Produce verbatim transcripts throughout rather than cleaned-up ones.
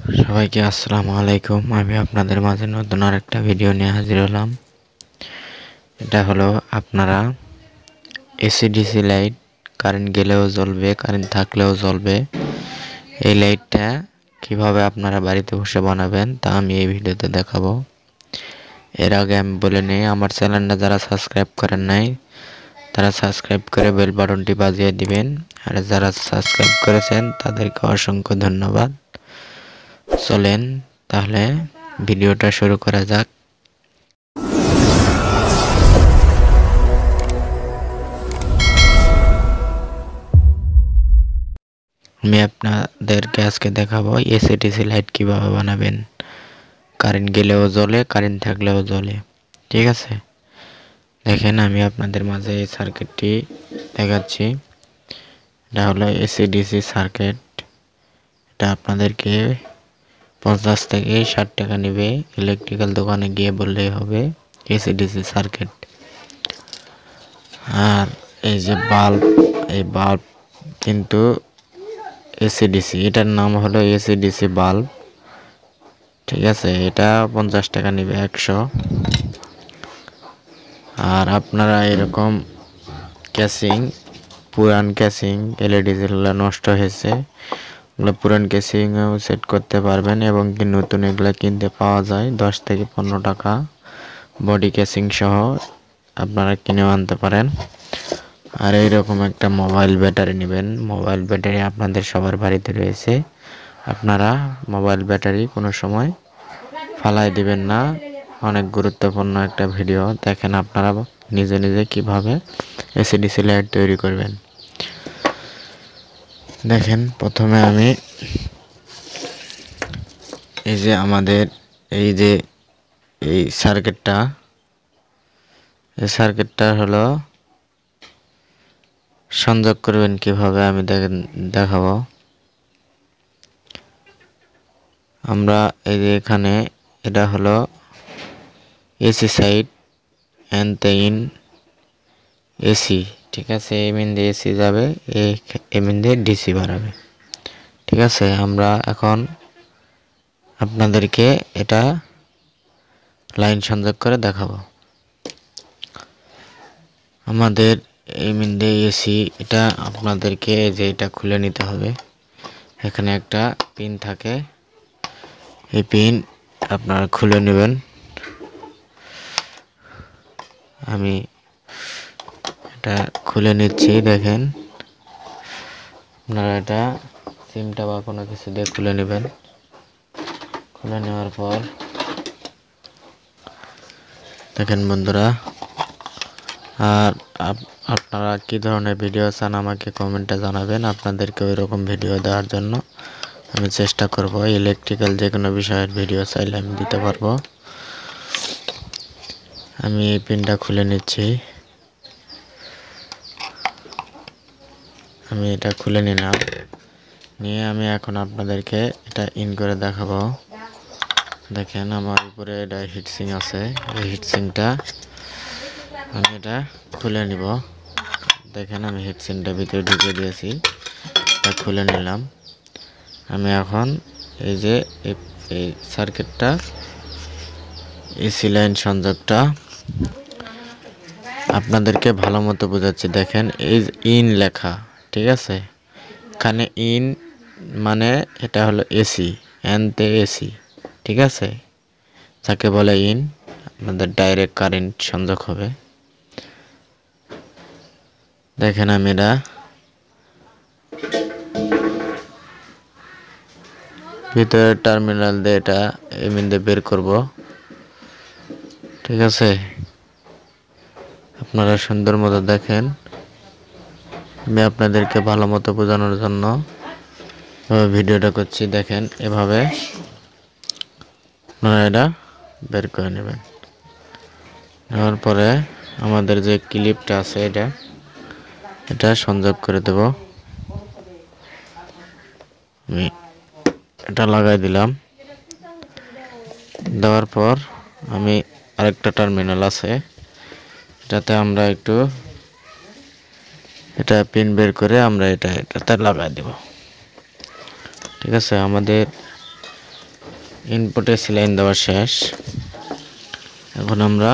সবাইকে আসসালামু আলাইকুম। আমি আপনাদের মাঝে নতুন আরেকটা ভিডিও নিয়ে হাজির হলাম। এটা হলো আপনারা এসি ডিসি লাইট, কারেন্ট গেলেও জ্বলবে, কারেন্ট থাকলেও জ্বলবে। এই লাইটটা কিভাবে আপনারা বাড়িতে বসে বানাবেন তা আমি এই ভিডিওতে দেখাবো। এর আগে আমি বলে নিই, আমার চ্যানেলটা যারা সাবস্ক্রাইব করেন নাই তারা সাবস্ক্রাইব করে বেল বাটনটি বাজিয়ে দিবেন, আর যারা সাবস্ক্রাইব করেছেন তাদেরকে অসংখ্য ধন্যবাদ। চলেন তাহলে ভিডিওটা শুরু করা যাক। আমি আপনাদেরকে আজকে দেখাবো এসি ডিসি লাইট কিভাবে বানাবেন, কারেন্ট গেলেও জ্বলে, কারেন্ট থাকলেও জ্বলে। ঠিক আছে, দেখেন আমি আপনাদের মাঝে এই সার্কিটটি দেখাচ্ছি। এটা হলো এসি ডিসি সার্কিট। এটা আপনাদেরকে পঞ্চাশ থেকে ষাট টাকা নেবে। ইলেকট্রিক্যাল দোকানে গিয়ে বললেই হবে এসি ডিসি সার্কিট। আর এই যে বাল্ব, এই বাল্ব কিন্তু এসি ডিসি, এটার নাম হলো এসি ডিসি বাল্ব। ঠিক আছে, এটা পঞ্চাশ টাকা নেবে, একশো। আর আপনারা এরকম ক্যাসিং, পুরান ক্যাসিং, এলইডি যেগুলো নষ্ট হয়েছে ওগুলো পুরান ক্যাসিংও সেট করতে পারবেন, এবং কি নতুন এগুলো কিনতে পাওয়া যায় দশ থেকে পনেরো টাকা বডি ক্যাসিং সহ, আপনারা কিনেও আনতে পারেন। আর এইরকম একটা মোবাইল ব্যাটারি নেবেন। মোবাইল ব্যাটারি আপনাদের সবার বাড়িতে রয়েছে। আপনারা মোবাইল ব্যাটারি কোনো সময় ফালাই দিবেন না। অনেক গুরুত্বপূর্ণ একটা ভিডিও, দেখেন আপনারা নিজে নিজে কিভাবে এসি ডিসি লাইট তৈরি করবেন। দেখেন প্রথমে আমি এই যে আমাদের এই যে এই সার্কিটটা, এই সার্কিটটা হলো সংযোগ করবেন কিভাবে আমি দেখেন দেখাবো। আমরা এই যে এখানে এটা হলো AC side and in AC. ঠিক আছে, এই মিন দিয়ে এসি যাবে, এই মিন দিয়ে ডিসি বাড়াবে। ঠিক আছে, আমরা এখন আপনাদেরকে এটা লাইন সংযোগ করে দেখাবো। আমাদের এই মিন দিয়ে এসি, এটা আপনাদেরকে যে এটা খুলে নিতে হবে। এখানে একটা পিন থাকে, এই পিন আপনারা খুলে নেবেন। আমি এটা খুলে নিচ্ছি, দেখেন আপনারা এটা সিমটা বা কোনো কিছু দিয়ে খুলে নেবেন। খুলে নেওয়ার পর দেখেন বন্ধুরা, আর আপনারা কি ধরনের ভিডিও চান আমাকে কমেন্টে জানাবেন। আপনাদেরকে ওই রকম ভিডিও দেওয়ার জন্য আমি চেষ্টা করব। ইলেকট্রিক্যাল যে কোনো বিষয়ের ভিডিও চাইলে আমি দিতে পারবো। আমি এই পিনটা খুলে নিচ্ছি। আমি এটা খুলে নিলাম, নিয়ে আমি এখন আপনাদেরকে এটা ইন করে দেখাবো। দেখেন আমার উপরে এটা হিটসিং আছে, এই হিটসিংটা আমি এটা খুলে নিব। দেখেন আমি হিটসিংটা ভিতরে ঢুকিয়ে দিয়েছি, এটা খুলে নিলাম। আমি এখন এই যে এই সার্কিটটা, এসি লাইন সংযোগটা আপনাদেরকে ভালো মতো বোঝাচ্ছি। দেখেন এই ইন লেখা, ঠিক আছে, এখানে ইন মানে এটা হলো এসি, এনতে এসি। ঠিক আছে, যাকে বলে ইন, আপনাদের ডাইরেক্ট কারেন্ট সংযোগ হবে। দেখেন আমি এটা ভিতরের টার্মিনাল দিয়ে এটা এমিন দিয়ে বের করব। ঠিক আছে, আপনারা সুন্দর মতো দেখেন। আমি আপনাদেরকে ভালো মতো বোঝানোর জন্য ভিডিওটা করছি। দেখেন এভাবে আপনারা এটা বের করে নেবেন। নেওয়ার পরে আমাদের যে ক্লিপটা আছে এটা এটা সংযোগ করে দেব। আমি এটা লাগাই দিলাম। দেওয়ার পর আমি আরেকটা টার্মিনাল আছে, এটাতে আমরা একটু এটা পিন বের করে আমরা এটা এটাতে লাগাই দেব। ঠিক আছে, আমাদের ইনপুটে সিলাইন দেওয়া শেষ। এখন আমরা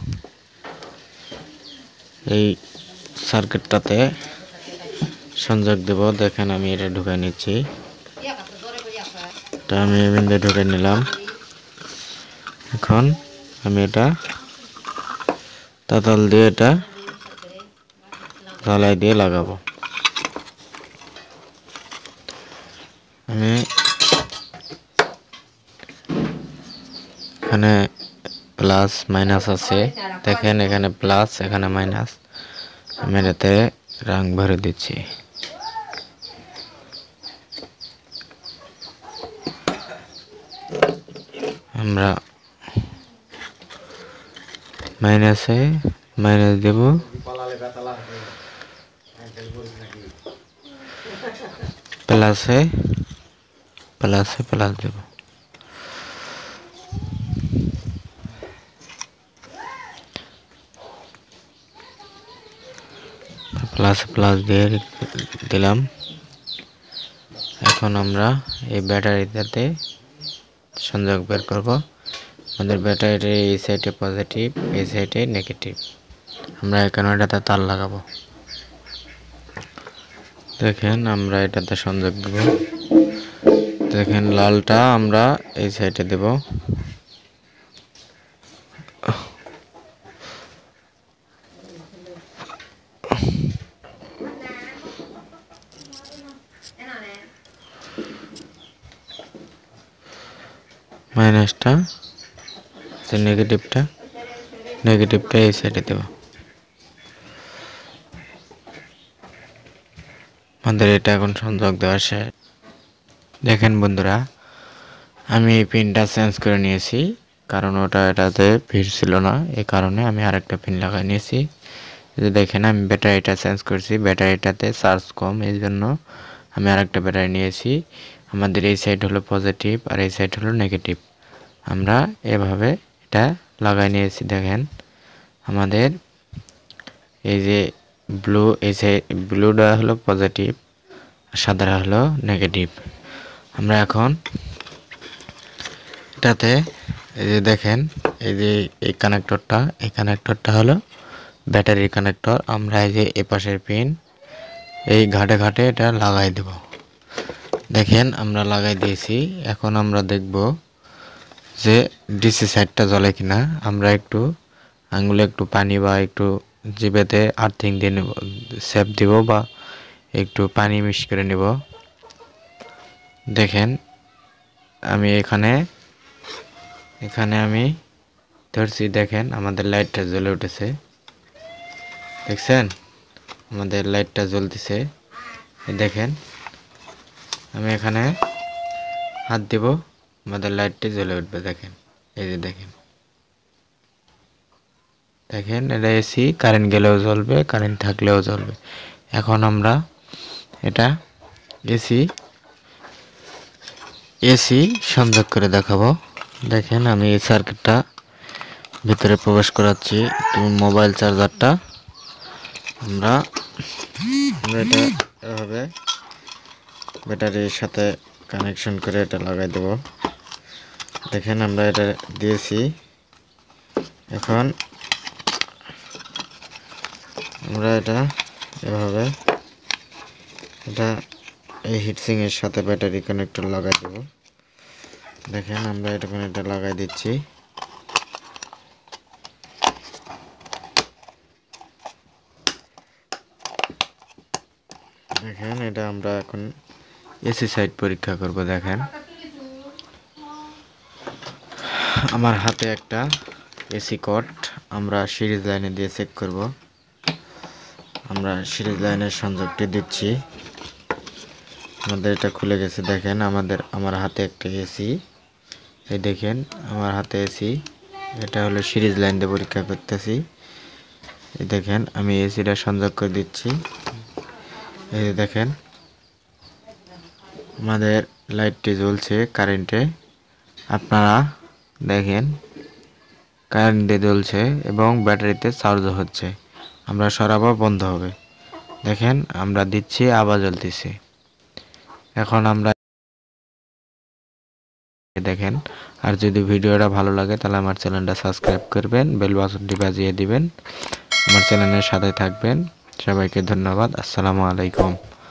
এই সার্কিটটাতে সংযোগ দেব। দেখেন আমি এটা ঢুকাই নিচ্ছি, এটা আমি বিন্দু ঢুকে নিলাম। এখন আমি এটা তাতাল দিয়ে এটা ঢালাই দিয়ে লাগাবো। আমি এখানে প্লাস মাইনাস আছে, দেখেন এখানে প্লাস এখানে মাইনাস। আমি এটাতে রং ভরে দিচ্ছি। আমরা মাইনাসে মাইনাস দেব, প্লাসে প্লাসে প্লাস দেব। প্লাস প্লাস দিয়ে দিলাম। এখন আমরা এই ব্যাটারিটাতে সংযোগ বের করব। আমাদের ব্যাটারির এই সাইডে পজিটিভ, এই সাইডে নেগেটিভ। আমরা এখানে এটাতে তার লাগাবো। দেখেন আমরা এটাতে সংযোগ দেব। দেখেন লালটা আমরা এই সাইডে দেব। মাইনাসটা নেগেটিভটা নেগেটিভটা এই সাইডে দেব। আমাদের এটা এখন সংযোগ দেওয়া শেষ। দেখেন বন্ধুরা, আমি এই পিনটা চেঞ্জ করে নিয়েছি, কারণ ওটা এটাতে ভিড় ছিল না, এই কারণে আমি আরেকটা পিন লাগাই নিয়েছি। যে দেখেন আমি ব্যাটারিটা চেঞ্জ করছি, ব্যাটারিটাতে চার্জ কম, এই জন্য আমি আরেকটা ব্যাটারি নিয়েছি। আমাদের এই সাইড হলো পজিটিভ আর এই সাইড হলো নেগেটিভ। আমরা এভাবে এটা লাগাই নিয়েছি। দেখেন আমাদের এই যে ব্লু, এই সাইড ব্লুটা হলো পজিটিভ আর সাদাটা হলো নেগেটিভ। আমরা এখন এটাতে এই যে দেখেন এই যে এই কানেক্টরটা, এই কানেক্টরটা হলো ব্যাটারির কানেক্টর। আমরা এই যে এই পাশের পিন এই ঘাটে ঘাটে এটা লাগাই দেব। দেখেন আমরা লাগাই দিয়েছি। এখন আমরা দেখব যে ডিসি সাইডটা জ্বলে কিনা। আমরা একটু আঙুলে একটু পানি বা একটু জিভেতে আর্থিং দিয়ে নেব, সেপ দিব বা একটু পানি মিক্স করে নেব। দেখেন আমি এখানে এখানে আমি ধরছি। দেখেন আমাদের লাইটটা জ্বলে উঠেছে, দেখছেন আমাদের লাইটটা জ্বলতেছে। দেখেন আমি এখানে হাত দিব, আমাদের লাইটটি জ্বলে উঠবে। দেখেন এই যে দেখেন দেখেন এটা এসি, কারেন্ট গেলেও জ্বলবে, কারেন্ট থাকলেও জ্বলবে। এখন আমরা এটা এসি এসি সংযোগ করে দেখাবো। দেখেন আমি এই সার্কিটটা ভিতরে প্রবেশ করাচ্ছি। তুমি মোবাইল চার্জারটা আমরা আমরা এটা এভাবে ব্যাটারির সাথে কানেকশন করে এটা লাগাই দেব। দেখেন আমরা এটা দিয়েছি। এখন আমরা এটা এভাবে এটা এই হিটসিং এর সাথে ব্যাটারি কানেক্টর লাগাই দেব। দেখেন আমরা এটা এটা লাগাই দিচ্ছি। দেখেন এটা আমরা এখন এসি সাইড পরীক্ষা করব। দেখেন আমার হাতে একটা এসি কট, আমরা সিরিজ লাইনে দিয়ে চেক করব। আমরা সিরিজ লাইনের সংযোগটি দিচ্ছি। আমাদের এটা খুলে গেছে। দেখেন আমাদের আমার হাতে একটা এসি, এই দেখেন আমার হাতে এসি, এটা হলো সিরিজ লাইন দিয়ে পরীক্ষা করতেছি। এই দেখেন আমি এসিটা সংযোগ করে দিচ্ছি। এই দেখেন আমাদের লাইটটি জ্বলছে কারেন্টে। আপনারা দেখেন কারেন্টে জ্বলছে এবং ব্যাটারিতে চার্জ হচ্ছে। আমরা সরাবো, বন্ধ হবে। দেখেন আমরা দিচ্ছি, আবার জ্বলতেছে। এখন আমরা দেখেন। আর যদি ভিডিওটা ভালো লাগে তাহলে আমার চ্যানেলটা সাবস্ক্রাইব করবেন, বেল বাটনটি বাজিয়ে দিবেন, আমার চ্যানেলের সাথে থাকবেন। সবাইকে ধন্যবাদ। আসসালামু আলাইকুম।